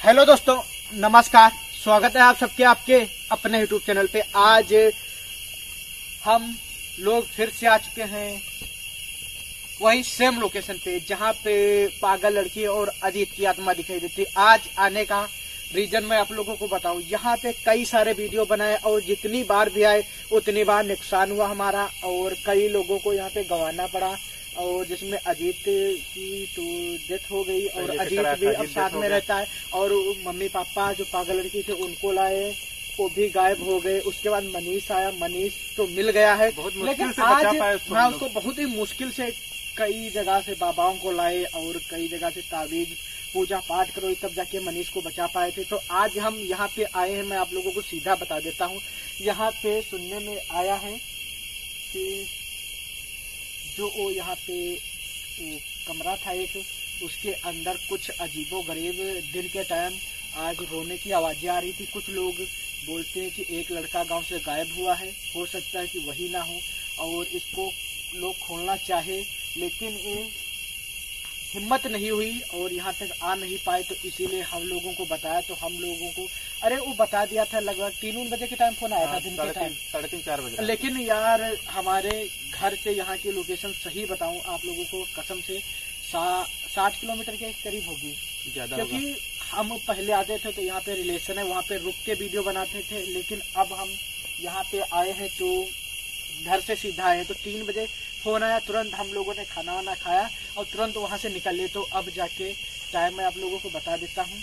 Hello दोस्तों, नमस्कार। स्वागत है आप सबके आपके अपने यूट्यूब चैनल पे। आज हम लोग फिर से आ चुके हैं वही सेम लोकेशन पे जहाँ पे पागल लड़की और अजीत की आत्मा दिखाई देती। आज आने का रीजन मैं आप लोगों को बताऊं। यहाँ पे कई सारे वीडियो बनाए और जितनी बार भी आए उतनी बार नुकसान हुआ हमारा और कई लोगों को यहाँ पे गंवाना पड़ा, और जिसमें अजीत की तो डेथ हो गई और अजीत भी अब साथ में रहता है। और मम्मी पापा जो पागल लड़की थे उनको लाए, वो भी गायब हो गए। उसके बाद मनीष आया, मनीष तो मिल गया है, लेकिन आज मैं उसको बहुत ही मुश्किल से कई जगह से बाबाओं को लाए और कई जगह से ताबीज पूजा पाठ करो तब जाके मनीष को बचा पाए थे। तो आज हम यहाँ पे आए हैं, मैं आप लोगों को सीधा बता देता हूँ। यहाँ पे सुनने में आया है कि जो वो यहाँ पे कमरा था एक, उसके अंदर कुछ अजीबो गरीब दिन के टाइम आज रोने की आवाजें आ रही थी। कुछ लोग बोलते हैं कि एक लड़का गांव से गायब हुआ है, हो सकता है कि वही ना हो और इसको लोग खोलना चाहे लेकिन ये हिम्मत नहीं हुई और यहाँ तक आ नहीं पाए। तो इसीलिए हम लोगों को बताया, तो हम लोगों को अरे वो बता दिया था लगभग 3 बजे के टाइम फोन आया था, दिन के टाइम 3:30-4 बजे। लेकिन यार हमारे घर से यहाँ की लोकेशन सही बताऊं आप लोगों को कसम से 60 किलोमीटर के करीब होगी, क्योंकि हम पहले आते थे तो यहाँ पे रिलेशन है, वहाँ पे रुक के वीडियो बनाते थे। लेकिन अब हम यहाँ पे आए हैं तो घर से सीधा आए हैं, तो 3 बजे फोन आया, तुरंत हम लोगों ने खाना वाना खाया और तुरंत वहां से निकले। तो अब जाके टाइम मैं आप लोगों को बता देता हूँ।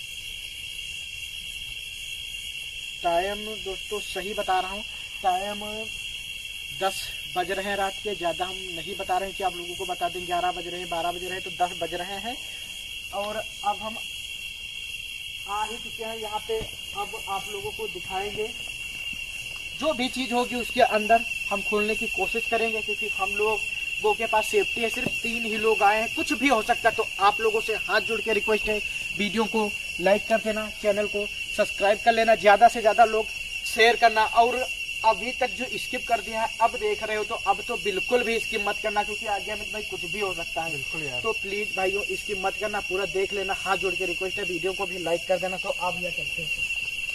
टाइम दोस्तों सही बता रहा हूँ, टाइम 10 बज रहे हैं रात के। ज़्यादा हम नहीं बता रहे हैं कि आप लोगों को बता दें 11 बज रहे हैं, 12 बज रहे हैं, तो 10 बज रहे हैं। और अब हम आ ही चुके हैं यहाँ पे। अब आप लोगों को दिखाएंगे जो भी चीज़ होगी उसके अंदर हम खोलने की कोशिश करेंगे, क्योंकि हम लोगों के पास सेफ्टी है। सिर्फ 3 ही लोग आए हैं, कुछ भी हो सकता है। तो आप लोगों से हाथ जोड़ के रिक्वेस्ट है, वीडियो को लाइक कर देना, चैनल को सब्सक्राइब कर लेना, ज़्यादा से ज़्यादा लोग शेयर करना। और अभी तक जो स्किप कर दिया है अब देख रहे हो तो अब तो बिल्कुल भी स्किप मत करना, क्योंकि आगे अमित भाई कुछ भी हो सकता है। बिल्कुल यार, तो प्लीज़ भाइयों स्किप मत करना, पूरा देख लेना। हाथ जोड़ के रिक्वेस्ट है, वीडियो को भी लाइक कर देना। तो आप यह करते हैं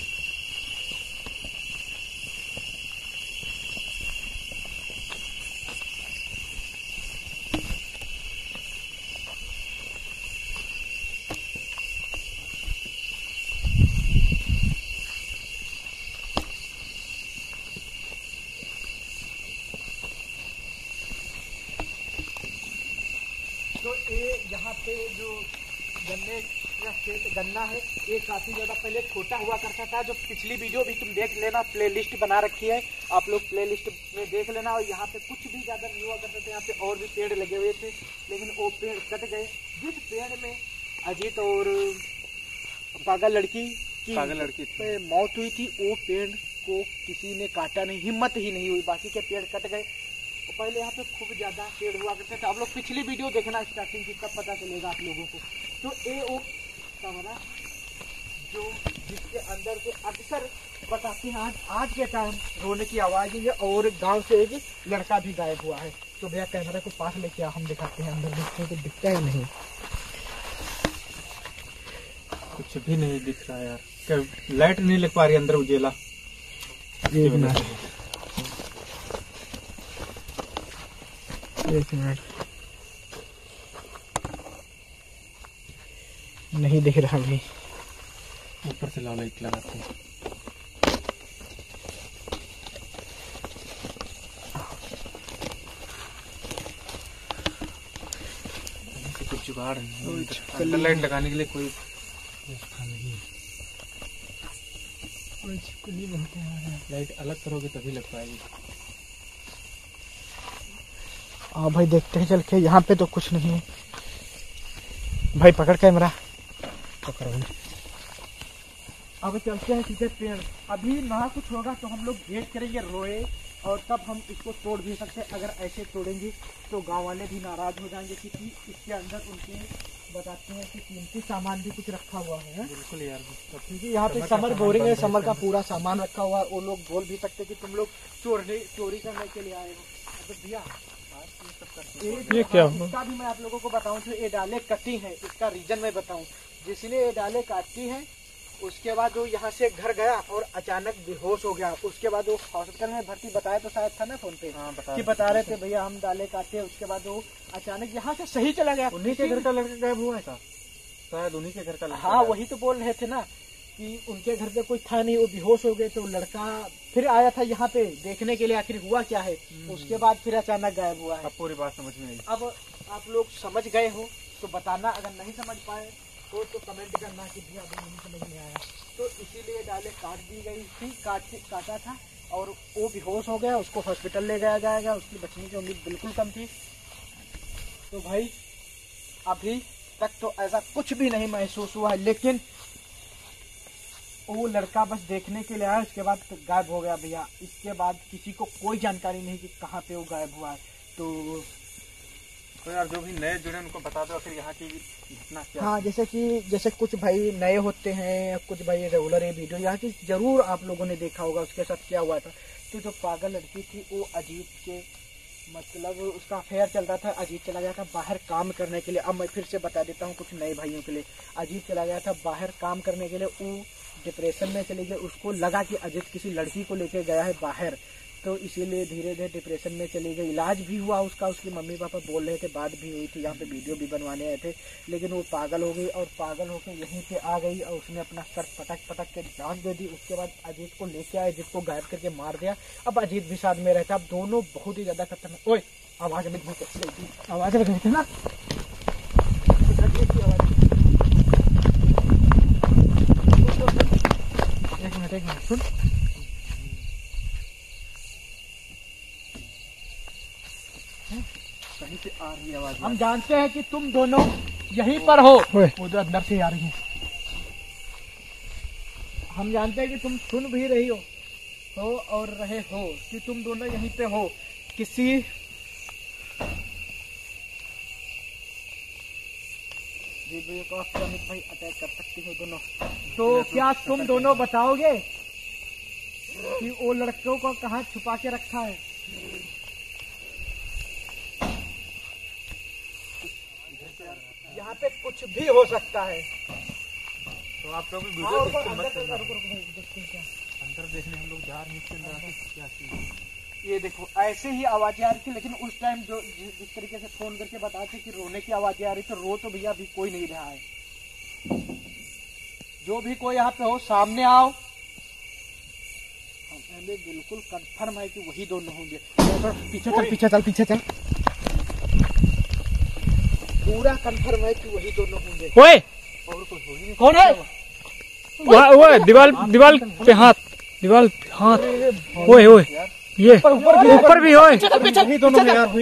तो ये यहाँ पे जो गन्ने का खेत गन्ना है, ये काफ़ी ज़्यादा पहले छोटा हुआ करता था। जो पिछली वीडियो भी तुम देख लेना, प्लेलिस्ट बना रखी है, आप लोग प्लेलिस्ट में देख लेना। और यहाँ पे कुछ भी ज़्यादा नहीं हुआ करते थे, यहाँ पे और भी पेड़ लगे हुए थे, लेकिन वो पेड़ कट गए। जिस पेड़ में अजीत और पागल लड़की पे मौत हुई थी, वो पेड़ को किसी ने काटा नहीं, हिम्मत ही नहीं हुई, बाकी के पेड़ कट गए। पहले यहाँ पे खूब ज्यादा पेड़ हुआ करते थे। आप लोग पिछली वीडियो देखना स्टार्टिंग की, तब पता चलेगा आप लोगों को। तो ये वो कमरा जो जिसके अंदर से अक्सर बताते हैं आज के टाइम रोने की आवाज है और गांव से एक लड़का भी गायब हुआ है। तो भैया कैमरा को पास लेके हम दिखाते हैं अंदर, देखते हैं कि दिखता है नहीं। कुछ भी नहीं दिख रहा यार, लाइट नहीं लग पा रही अंदर उजेला। एक मिनट, नहीं दिख रहा भाई, ऊपर से लाइट लगाते हैं। कुछ जुगाड़ नहीं, लाइट लगाने के लिए कोई व्यवस्था नहीं है। लाइट अलग करोगे तभी लग पाएगी। हाँ भाई देखते हैं चल के, यहाँ पे तो कुछ नहीं है भाई। पकड़ कैमरा, पकड़। अब चलते हैं सीधे पेड़। अभी ना कुछ होगा तो हम लोग वेट करेंगे रोए, और तब हम इसको तोड़ भी सकते हैं। अगर ऐसे तोड़ेंगे तो गांव वाले भी नाराज हो जाएंगे, क्योंकि इसके अंदर उनके बताते हैं कि कीमती सामान भी कुछ रखा हुआ है। बिल्कुल यार, क्योंकि यहाँ पे समर बोरिंग है, समर का पूरा सामान रखा हुआ है। वो लोग बोल भी सकते कि तुम लोग चोरी करने के लिए आए हो। तो भैया ये क्या इसका भी मैं आप लोगों को बताऊं तो ये डाले कटी है, इसका रीजन मैं बताऊं। जिसने ये डाले काटी हैं, उसके बाद वो यहाँ से घर गया और अचानक बेहोश हो गया। उसके बाद वो हॉस्पिटल में भर्ती, बताया तो शायद था ना फोन पे कि बता रहे थे भैया हम डाले काटे। उसके बाद वो अचानक यहाँ से सही चला गया। उन्हीं के घर का लड़का गायब हुआ था शायद, उन्हीं के घर का लड़का। हाँ वही तो बोल रहे थे ना कि उनके घर पे कोई था नहीं, वो बेहोश हो गए। तो लड़का फिर आया था यहाँ पे देखने के लिए आखिर हुआ क्या है। उसके बाद फिर अचानक गायब हुआ है। अब पूरी बात समझ में आई। अब आप लोग समझ गए हो तो बताना, अगर नहीं समझ पाए हो तो कमेंट करना कि भैया अभी नहीं समझ में आया। तो इसीलिए डाले काट दी गई थी, काटा था और वो बेहोश हो गया। उसको हॉस्पिटल ले जाया जाएगा, उसकी बचने की उम्मीद बिल्कुल कम थी। तो भाई अभी तक तो ऐसा कुछ भी नहीं महसूस हुआ है, लेकिन वो लड़का बस देखने के लिए आया, उसके बाद तो गायब हो गया भैया। इसके बाद किसी को कोई जानकारी नहीं कि कहाँ पे वो गायब हुआ है। तो यार जो भी नए जुड़े उनको बता दो आखिर यहाँ की घटना क्या। हाँ, जैसे कुछ भाई नए होते हैं, कुछ भाई रेगुलर ये वीडियो यहाँ की जरूर आप लोगों ने देखा होगा उसके साथ क्या हुआ था। तो जो पागल लड़की थी वो अजीत के मतलब उसका अफेयर चल रहा था। अजीत चला गया था बाहर काम करने के लिए। अब मैं फिर से बता देता हूँ कुछ नए भाइयों के लिए। अजीत चला गया था बाहर काम करने के लिए, वो डिप्रेशन में चले गए। उसको लगा कि अजीत किसी लड़की को लेकर गया है बाहर, तो इसीलिए धीरे धीरे डिप्रेशन में चली गई। इलाज भी हुआ उसका, उसके मम्मी पापा बोल रहे थे, बात भी हुई थी, यहाँ पे वीडियो भी बनवाने आए थे। लेकिन वो पागल हो गई और पागल होकर यहीं पे आ गई और उसने अपना सर पटक के जान दे दी। उसके बाद अजीत को लेके आए, अजीत को गायब करके मार दिया। अब अजीत भी साथ में रहता। अब दोनों बहुत ही ज्यादा खतरनाक। ओए आवाज में आवाज लग रही थी ना, एक मिनट सुन। कहीं से आ रही आवाज। हम जानते हैं कि तुम दोनों यहीं पर हो। उधर अंदर से आ रही है। हम जानते हैं कि तुम सुन भी रही हो और रहे हो कि तुम दोनों यहीं पे हो। किसी भाई अटैक कर सकती हो दोनों। तो क्या तुम दोनों बताओगे कि वो लड़कों को कहाँ छुपा के रखा है? यहाँ पे कुछ भी हो सकता है। तो आप लोग वीडियो अंदर देखने हम लोग जा रहे हैं। क्या ये देखो ऐसे ही आवाजें आ रही थी, लेकिन उस टाइम जो जिस तरीके से फोन करके बताते कि रोने की आवाजें आ रही थी, रो तो भैया अभी कोई नहीं रहा है। जो भी कोई यहाँ पे हो सामने आओ। हमें बिल्कुल कंफर्म है कि वही दोनों होंगे। पीछे चल। पूरा कंफर्म है कि वही दोनों होंगे। ओए और कोई हो नहीं। कौन है वो? दीवाल पे हाथ। ओए ये ऊपर भी होए। वही दोनों है यार,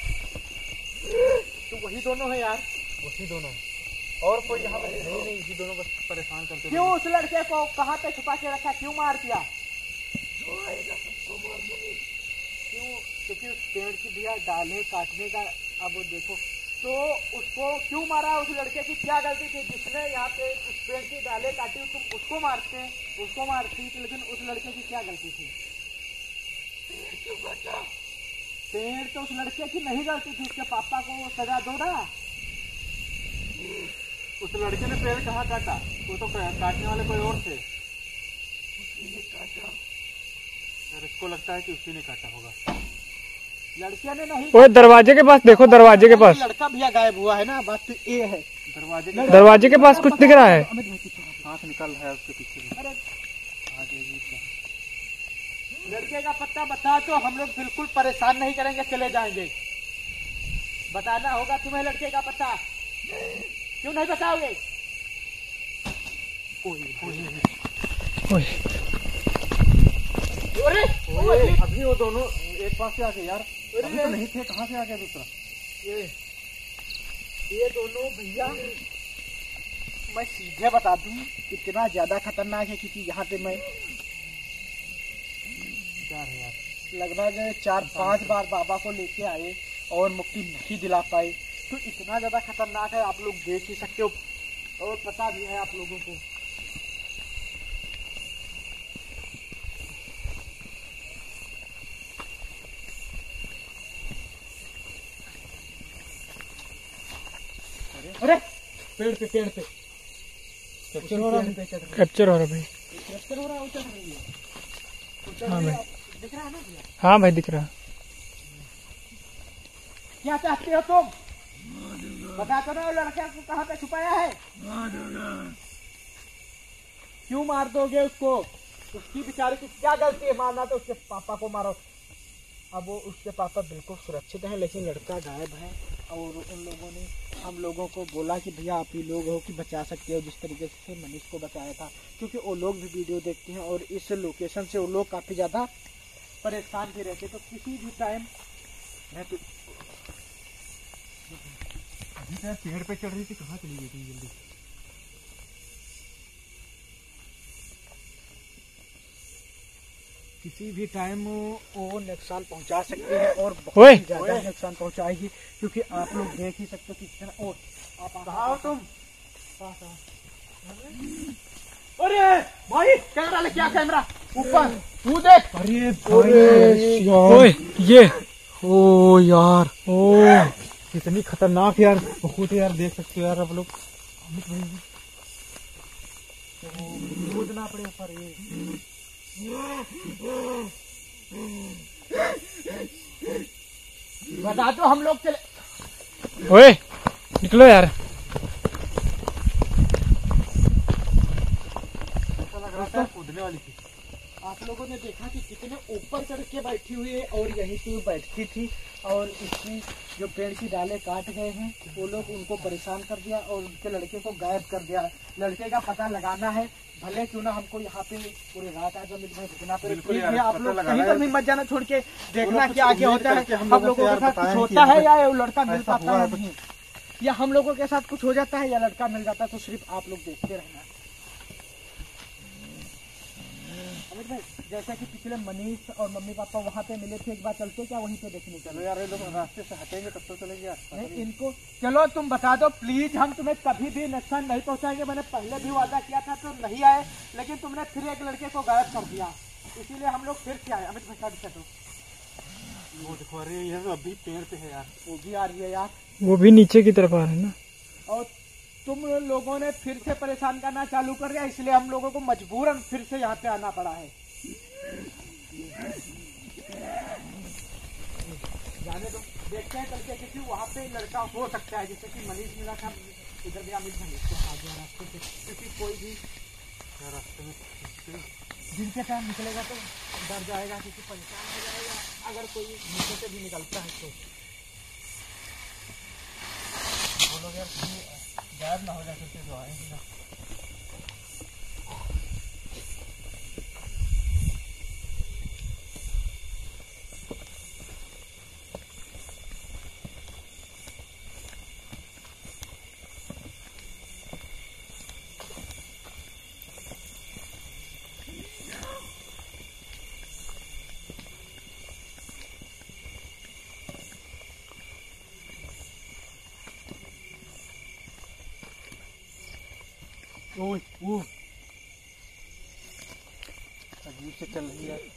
तो वही दोनों है यार, वही दोनों। और कोई यहाँ पे नहीं, इसी दोनों बस परेशान करते। क्यों उस लड़के को कहाँ पे छुपा के रखा? क्यों मार दिया? क्यों? क्योंकि उस पेड़ की भैया डाले काटने का। अब देखो तो उसको क्यों मारा? उस लड़के की क्या गलती थी जिसने यहाँ पे उस पेड़ की डाले काटी? तुम उसको मारती, लेकिन उस लड़के की क्या गलती थी? पेड़ तो उस लड़के की नहीं गलती थी, उसके पापा को सजा दो ना। उस लड़के ने पेड़ कहाँ काटा? वो तो काटने वाले कोई और थे। सर इसको लगता है कि उसी ने काटा होगा। लड़किया ने नहीं। ओए दरवाजे के पास देखो, दरवाजे के पास लड़का भैया गायब हुआ है ना। बात तो ये है, दरवाजे के पास कुछ दिख रहा है। हाथ निकल रहा है उसके पीछे। अरे लड़के का पता बता तो हम लोग बिल्कुल परेशान नहीं करेंगे, चले जाएंगे। बताना होगा तुम्हें लड़के का पता। क्यों नहीं बताओगे? अभी वो दोनों एक पास से आ गए यार। अभी तो नहीं थे, कहाँ से आ गया दूसरा? ये दोनों भैया मैं सीधे बता दूं कितना ज्यादा खतरनाक है, क्योंकि यहाँ पे मैं लगभग 4-5 बार बाबा को लेके आए और मुक्ति नहीं दिला पाए। तो इतना ज्यादा खतरनाक है, आप लोग देख ही सकते हो और पता भी है आप लोगों को। अरे पेड़ पे कैप्चर हो रहा है, कैप्चर हो रहा भाई। कैप्चर हो रहा है, उतर रही है। हाँ भाई, दिख रहा है ना भैया? हाँ भाई दिख रहा। क्या चाहते हो तुम? बता तो ना वो लड़का को कहाँ पे छुपाया है? क्यों मार दोगे उसको? उसकी बेचारे की क्या गलती है मारना? तो उसके पापा को मारो। अब वो उसके पापा बिल्कुल सुरक्षित हैं, लेकिन लड़का गायब है। और उन लोगों ने हम लोगों को बोला कि भैया आप ही लोग हो कि बचा सकते हो, जिस तरीके से मनीष को बचाया था, क्योंकि वो लोग भी वीडियो देखते हैं और इस लोकेशन से वो लोग काफ़ी ज़्यादा परेशान भी रहते। तो किसी भी टाइम मैं तो पेड़ पे चढ़ रही थी, कहाँ चली गई थी जल्दी? किसी भी टाइम वो नुकसान पहुंचा सकते हैं और बहुत ज्यादा नुकसान पहुंचाएगी, क्योंकि आप लोग देख ही सकते हो कि कितना। और आप कहाँ हो तुम? अरे भाई कैमरा लेके आ, कैमरा ऊपर तू देख। अरे ओए ये, ओ यार, ओ कितनी खतरनाक यार, बहुत यार, देख सकते हो यार आप लोग। कूदना पड़े ऊपर। बता दो हम लोग चले। ओए निकलो यार। ऐसा लग रहा था कूदने वाली थी। आप लोगों ने देखा कि कितने ऊपर चढ़ के बैठी हुई है और यहीं पे बैठती थी, और इसकी जो पेड़ की डाले काट गए हैं वो लोग उनको परेशान कर दिया और उनके लड़के को गायब कर दिया। लड़के का पता लगाना है, भले क्यों ना हमको यहाँ पे पूरी रात आज रुकना पड़े। आप लोग कहीं पर भी मत जाना, छोड़ के देखना कि आगे होता है। हम लोगों के साथ कुछ होता है या वो लड़का मिल पाता है नहीं, या हम लोगों के साथ कुछ हो जाता है या लड़का मिल जाता है, तो सिर्फ आप लोग देखते रहना। अमित भाई, जैसा कि पिछले मनीष और मम्मी पापा वहाँ पे मिले थे, एक बार चलते क्या वहीं पे देखने? चलो यार, ये लोग रास्ते से हटेंगे तब तो चलेंगे यार। नहीं इनको चलो तुम बता दो प्लीज, हम तुम्हें कभी भी नुकसान नहीं पहुँचाएंगे। मैंने पहले भी वादा किया था तो नहीं आए, लेकिन तुमने फिर एक लड़के को गायब कर दिया, इसीलिए हम लोग फिर से आए। अमित भाई का तो वो देखो, अरे ये तो अभी पेड़ पे है यार, वो भी आ रही है यार, वो भी नीचे की तरफ आ रहा है ना। और तुम लोगों ने फिर से परेशान करना चालू कर दिया, इसलिए हम लोगों को मजबूरन फिर से यहाँ पे आना पड़ा है। जाने दो, देखते हैं करके, क्योंकि वहाँ पे लड़का हो सकता है, जैसे कि मनीष मिला था इधर भी अमित भाई को आ गया रास्ते से, क्योंकि कोई भी रास्ते में दिन के टाइम निकलेगा तो डर जाएगा, क्योंकि परेशान हो जाएगा अगर कोई नीचे से भी निकलता है तो। वो लोग यार गायब ना हो जाए फिर से, जो आएंगे ना। ओए वो अजीब से चल रही है।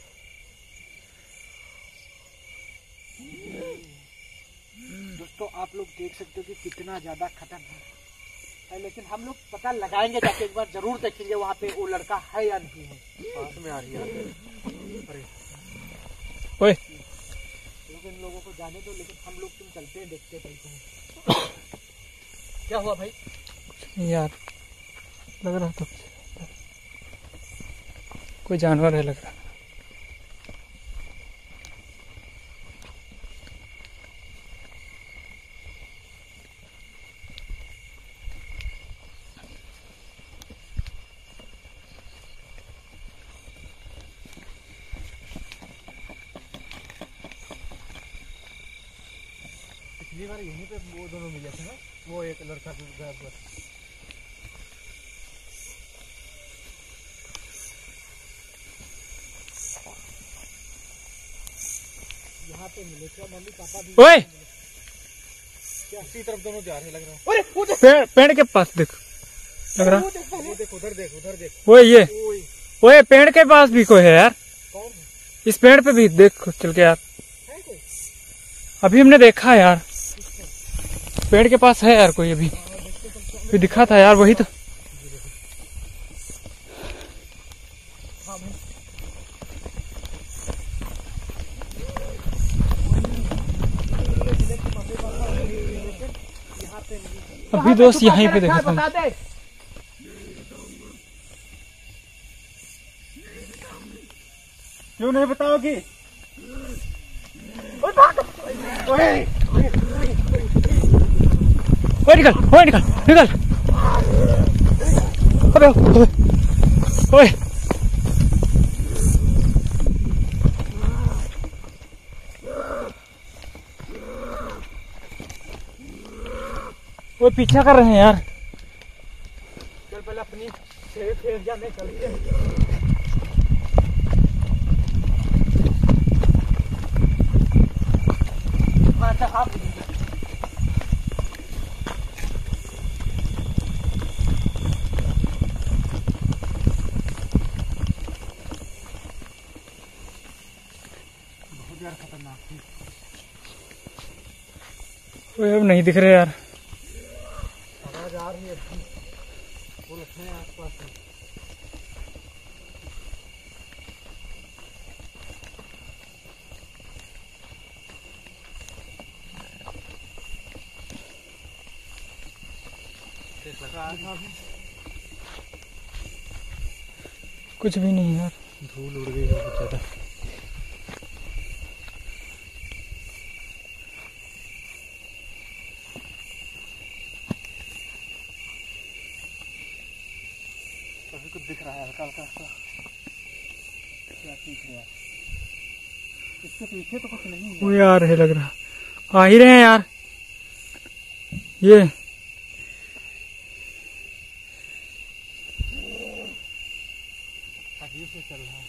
दोस्तों आप लोग देख सकते हो कि कितना ज्यादा खतरनाक है, लेकिन हम लोग पता लगाएंगे जाके, एक बार जरूर देखेंगे वहाँ पे वो लड़का है या नहीं है। पास में आ रही है। अरे ओए लोग इन लोगों को जाने दो, लेकिन हम लोग तुम चलते हैं, देखते चलते हैं। क्या हुआ भाई? यार लग रहा तो कोई जानवर है, लग रहा। पिछली बार यहीं पे वो दोनों मिले थे ना, वो एक लड़का गायब हुआ। यहाँ पे मिले थे मम्मी पापा भी। ओए क्या इसी तरफ दोनों जा रहे लग रहा है। अरे पेड़ के पास देख, लग रहा। वो देख उधर देख, उधर देख। ओए ये, ओए पेड़ के पास भी कोई है यार। कौन है? इस पेड़ पे भी देख चल के यार, है कोई? अभी हमने देखा यार, पेड़ के पास है यार कोई, अभी दिखा था यार, वही तो। हाँ भाई यहाँ पे नहीं। अभी दोस्त यहीं पे देखा था। बता दे। क्यों नहीं बताओगी? ओए निकल निकल। अबे ओए वो पीछा कर रहे हैं यार। चल पहले अपनी फेर जाने चलते हैं। आप बहुत यार खतरनाक थी। वो अब नहीं दिख रहे यार। आवाज आ रही है वो रखे हैं आसपास में। कुछ भी नहीं यार। धूल उड़ गई बहुत ज्यादा। अभी कुछ दिख रहा है हल्का हल्का सा। क्या चीज है यार? इसके पीछे तो कुछ नहीं है। वो यार है लग रहा। आ ही रहे हैं यार। ये अजीब से चल रहा है।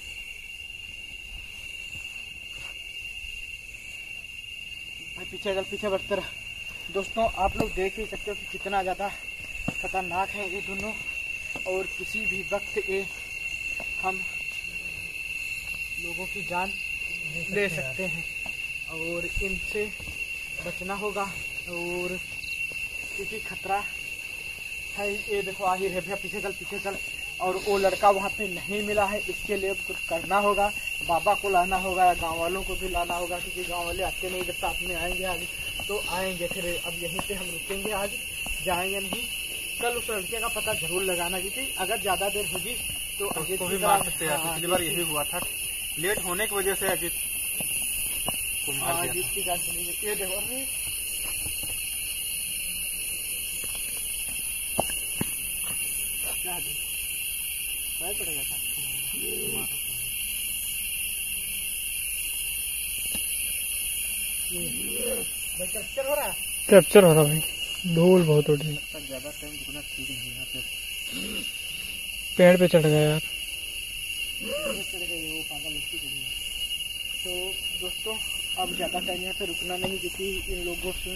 भाई पीछे चल, पीछे बढ़ते रह। दोस्तों आप लोग देख ही सकते हो कि कितना ज़्यादा खतरनाक है ये दोनों, और किसी भी वक्त ये हम लोगों की जान ले सकते हैं और इनसे बचना होगा। और क्योंकि खतरा है। ये देखो आ ही रहे भैया, पीछे चल पीछे चल। और वो लड़का वहाँ पे नहीं मिला है, इसके लिए कुछ करना होगा। बाबा को लाना होगा या गांव वालों को भी लाना होगा, क्योंकि गांव वाले आते नहीं, जब साथ में आएंगे आज तो आएंगे। फिर अब यहीं पे हम रुकेंगे, आज जाएंगे नहीं। कल उस लड़के का पता जरूर लगाना, क्योंकि अगर ज्यादा देर होगी तो अजीत को भी मार सकते हैं। पिछली बार यही हुआ था, लेट होने की वजह से अजीत को मार दिया। अजीत की जान चली गई। ये देखो अरे क्या पड़ेगा था। भाई कैप्चर हो रहा है। कैप्चर हो रहा भाई। धूल बहुत उड़ रही। ज्यादा टाइम रुकना ठीक नहीं है। पेड़ पे चढ़ गया यार। चढ़ गई वो पागल उसकी चढ़ी है। तो दोस्तों अब ज्यादा टाइम यहाँ पे रुकना नहीं, क्योंकि इन लोगों से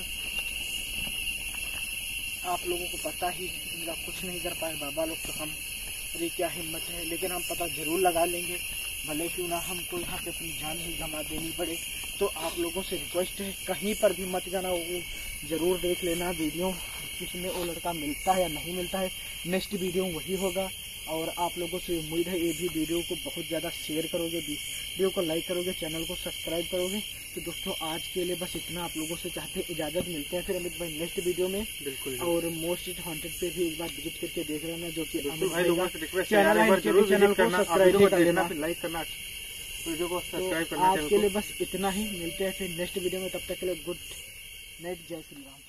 आप लोगों को पता ही इनका कुछ नहीं कर पाए बाबा लोग। तो हम अरे क्या हिम्मत है, लेकिन हम पता जरूर लगा लेंगे, भले क्यों ना हमको यहाँ पे अपनी जान ही गंवा देनी पड़े। तो आप लोगों से रिक्वेस्ट है कहीं पर भी मत जाना, वो जरूर देख लेना वीडियो किसमें वो लड़का मिलता है या नहीं मिलता है। नेक्स्ट वीडियो वही होगा। और आप लोगों से उम्मीद है ये भी वीडियो को बहुत ज़्यादा शेयर करोगे, वीडियो को लाइक करोगे, चैनल को सब्सक्राइब करोगे। तो दोस्तों आज के लिए बस इतना। आप लोगों से चाहते इजाज़त, मिलते हैं फिर अमित भाई नेक्स्ट वीडियो में। बिल्कुल। और मोस्ट वांटेड पे भी एक बार विजिट करके देख लेना, जो कि अमित भाई लोगों से रिक्वेस्ट है, चैनल है, चैनल को सब्सक्राइब कर लेना, लाइक करना, वीडियो को सब्सक्राइब तो करना। आज के लिए बस इतना ही, मिलते हैं फिर नेक्स्ट वीडियो में। तब तक के लिए गुड नाइट, जय श्री राम।